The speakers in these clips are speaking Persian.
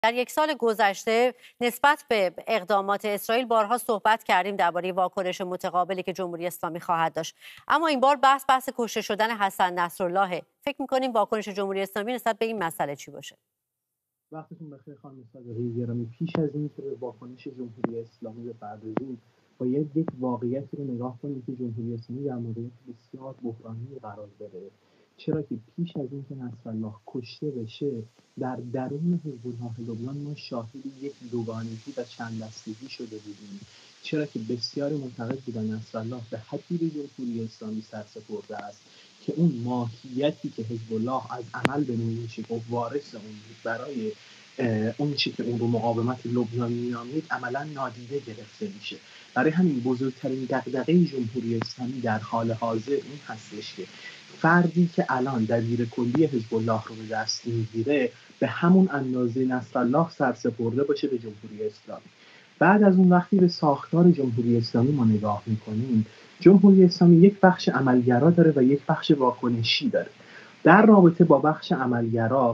در یک سال گذشته نسبت به اقدامات اسرائیل بارها صحبت کردیم درباره واکنش متقابلی که جمهوری اسلامی خواهد داشت، اما این بار بحث کشته شدن حسن نصرالله. فکر می‌کنیم واکنش جمهوری اسلامی نسبت به این مسئله چی باشه؟ وقتتون بخیر خانم صادقی گرامی. پیش از این که به واکنش جمهوری اسلامی بپردازیم باید یک واقعیتی رو نگاه کنیم که جمهوری اسلامی در موقعیت بسیار بحرانی قرار داره، چرا که پیش از این که نصرالله کشته بشه در درون حزب الله لبنان ما شاهد یک دوگانگی و چند دستگی شده بودیم، چرا که بسیاری معتقد بودن نصرالله به حدی به جمهوری اسلامی سرسپرده است که اون ماهیتی که حزب الله از عمل به نوعی میشه و وارث اون بود برای اون چی که اون رو مقاومت لبنان می‌نامید عملا نادیده گرفته میشه. برای همین بزرگترین دغدغه جمهوری اسلامی در حال حاضر این هستش که فردی که الان دبیر کلی حزب الله رو به دست میگیره به همون اندازه نصرالله سرسپرده باشه به جمهوری اسلامی. بعد از اون وقتی به ساختار جمهوری اسلامی ما نگاه میکنیم، جمهوری اسلامی یک بخش عملگرا داره و یک بخش واکنشی داره. در رابطه با بخش عملگرا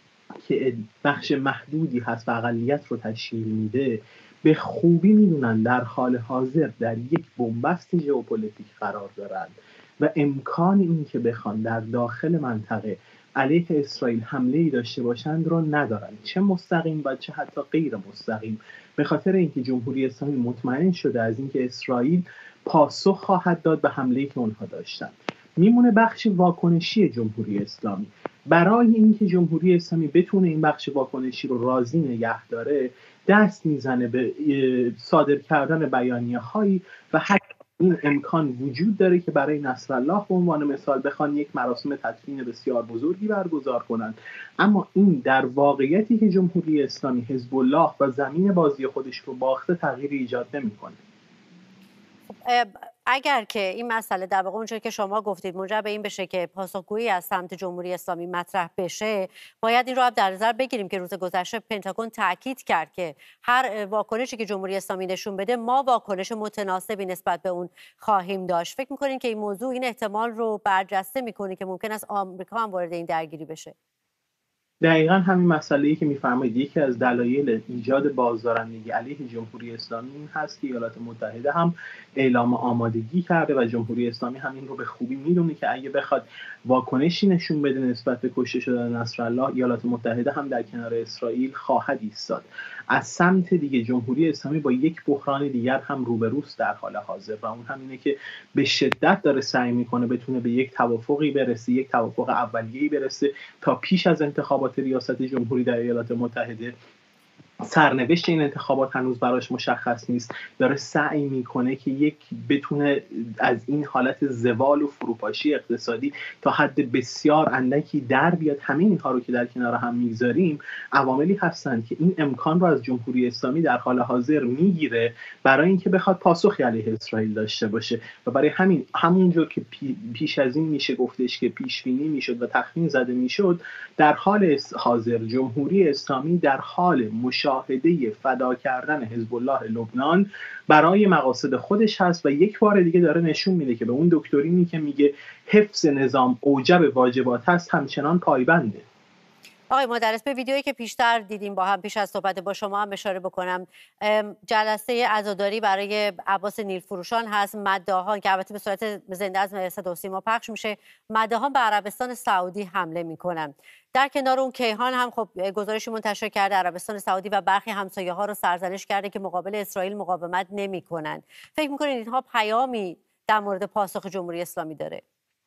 که بخش محدودی هست و اقلیت رو تشکیل میده، به خوبی میدونن در حال حاضر در یک بنبست ژئوپلیتیک قرار دارند و امکان این که بخوان در داخل منطقه علیه اسرائیل حمله‌ای داشته باشند رو ندارن، چه مستقیم و چه حتی غیر مستقیم، به خاطر اینکه جمهوری اسلامی مطمئن شده از اینکه اسرائیل پاسخ خواهد داد به حمله‌ای که اونها داشتن. میمونه بخش واکنشی جمهوری اسلامی. برای اینکه جمهوری اسلامی بتونه این بخش واکنشی رو راضی نگه داره، دست میزنه به صادر کردن بیانیه‌هایی و حتی این امکان وجود داره که برای نصرالله به عنوان مثال بخوان یک مراسم تدفین بسیار بزرگی برگزار کنند، اما این در واقعیتی که جمهوری اسلامی حزب الله و زمین بازی خودش رو باخته تغییری ایجاد نمی‌کنه. اگر که این مسئله در واقع اونجایی که شما گفتید منجر به این بشه که پاسخگویی از سمت جمهوری اسلامی مطرح بشه، باید این رو هم در نظر بگیریم که روز گذشته پنتاگون تاکید کرد که هر واکنشی که جمهوری اسلامی نشون بده ما واکنش متناسبی نسبت به اون خواهیم داشت. فکر می‌کنین که این موضوع این احتمال رو برجسته می‌کنه که ممکن است آمریکا هم وارد این درگیری بشه؟ دقیقا همین مسئله‌ای که می‌فرمایید یکی از دلایل ایجاد بازدارندگی علیه جمهوری اسلامی این هست که ایالات متحده هم اعلام آمادگی کرده و جمهوری اسلامی هم این رو به خوبی میدونه که اگه بخواد واکنشی نشون بده نسبت به کشته شدن نصرالله، ایالات متحده هم در کنار اسرائیل خواهد ایستاد. از سمت دیگه جمهوری اسلامی با یک بحران دیگر هم روبروست در حال حاضر و اون هم اینه که به شدت داره سعی میکنه بتونه به یک توافقی برسه، یک توافق اولیه‌ای برسه تا پیش از انتخابات ریاست جمهوری در ایالات متحده. سرنوشت این انتخابات هنوز براش مشخص نیست، داره سعی میکنه که بتونه از این حالت زوال و فروپاشی اقتصادی تا حد بسیار اندکی در بیاد. همین اینها رو که در کنار هم میگذاریم عواملی هستند که این امکان رو از جمهوری اسلامی در حال حاضر میگیره برای اینکه بخواد پاسخی علیه اسرائیل داشته باشه و برای همونجور که پیش از این میشه گفتش که پیش بینی میشد و تخمین زده میشد، در حال حاضر جمهوری اسلامی در حال مشاهده فدا کردن حزب الله لبنان برای مقاصد خودش هست و یک بار دیگه داره نشون میده که به اون دکترینی که میگه حفظ نظام اوجب واجبات هست همچنان پایبنده. آقای مدرس، به ویدیویی که پیشتر دیدیم با هم پیش از صحبت با شما هم اشاره بکنم. جلسه عزاداری برای عباس نیلفروشان هست. مداحان که البته به صورت زنده از صدا و سیما پخش میشه، مداحان به عربستان سعودی حمله میکنن. در کنار اون کیهان هم خب گزارشی منتشر کرده عربستان سعودی و برخی همسایه‌ها رو سرزنش کرده که مقابل اسرائیل مقاومت نمیکنن. فکر میکنید اینها پیامی در مورد پاسخ جمهوری اسلامی داره؟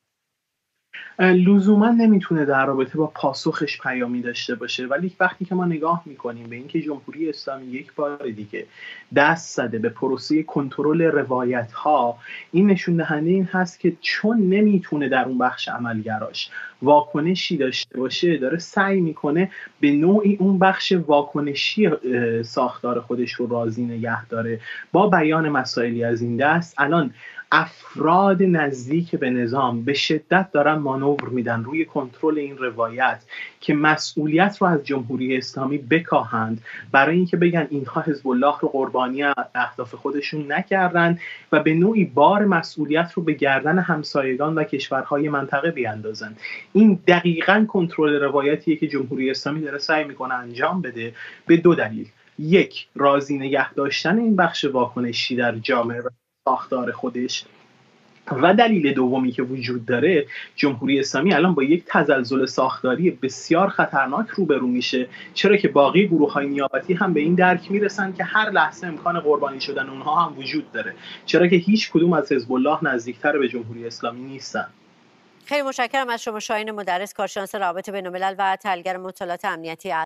لزوما نمیتونه در رابطه با پاسخش پیامی داشته باشه، ولی وقتی که ما نگاه میکنیم به اینکه جمهوری اسلامی یک بار دیگه دست زده به پروسه کنترل روایت ها، این نشون دهنده این هست که چون نمیتونه در اون بخش عملگراش واکنشی داشته باشه، داره سعی میکنه به نوعی اون بخش واکنشی ساختار خودش رو راضی نگه داره با بیان مسائلی از این دست. الان افراد نزدیک به نظام به شدت دارن مانور میدن روی کنترل این روایت که مسئولیت رو از جمهوری اسلامی بکاهند، برای اینکه بگن اینها حزب الله رو قربانی اهداف خودشون نکردن و به نوعی بار مسئولیت رو به گردن همسایگان و کشورهای منطقه بیاندازن. این دقیقاً کنترل روایتیه که جمهوری اسلامی داره سعی میکنه انجام بده، به دو دلیل: یک، راضی نگه داشتن این بخش واکنشی در جامعه و ساختار خودش، و دلیل دومی که وجود داره، جمهوری اسلامی الان با یک تزلزل ساختاری بسیار خطرناک روبرو میشه، چرا که باقی گروه‌های نیابتی هم به این درک میرسن که هر لحظه امکان قربانی شدن اونها هم وجود داره، چرا که هیچ کدوم از حزب الله نزدیکتر به جمهوری اسلامی نیستن. خیلی متشکرم از شما شاهین مدرس، کارشناس روابط بین‌الملل و تحلیلگر مطالعات امنیتی.